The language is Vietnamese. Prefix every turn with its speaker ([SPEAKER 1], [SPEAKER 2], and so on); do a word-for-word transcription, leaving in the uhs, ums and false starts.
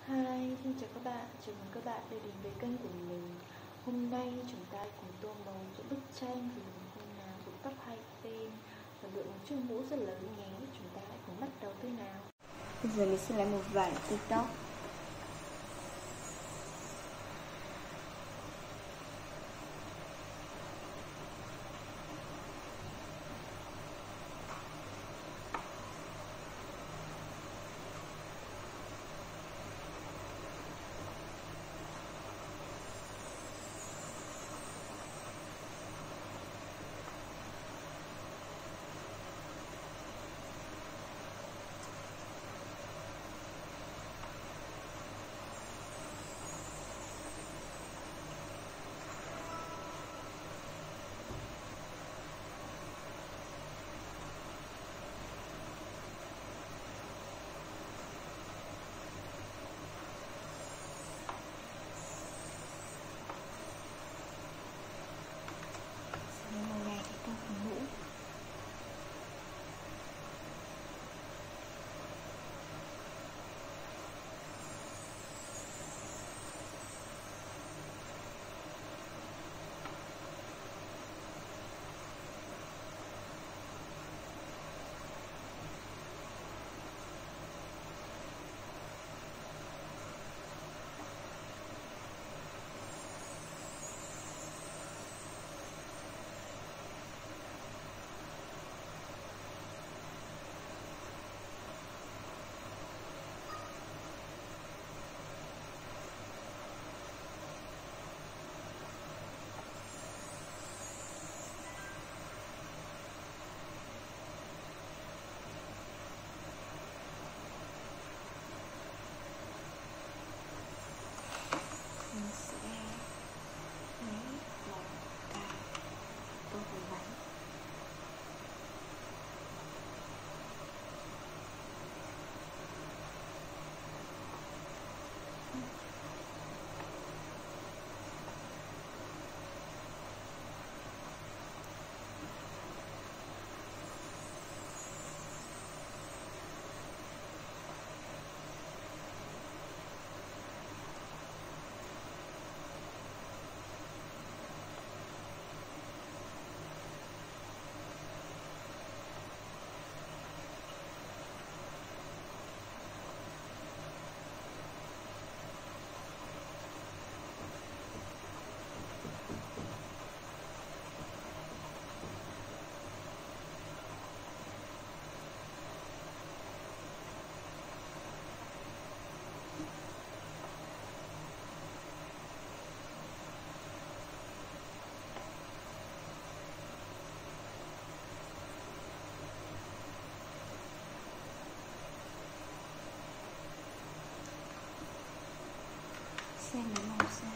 [SPEAKER 1] Hi, xin chào các bạn, chào mừng các bạn đã đến với kênh của mình. Hôm nay chúng ta cùng tô màu cho bức tranh về một cô nàng buộc tóc hai bên và đội một chiếc mũ rất lớn nhé. Chúng ta hãy cùng bắt đầu thôi nào.
[SPEAKER 2] Bây giờ mình sẽ lấy một vải TikTok. Lấy màu này thì tô phần mũ. Mình sẽ lấy màu cam tô phần bánh. Xem lấy màu sao.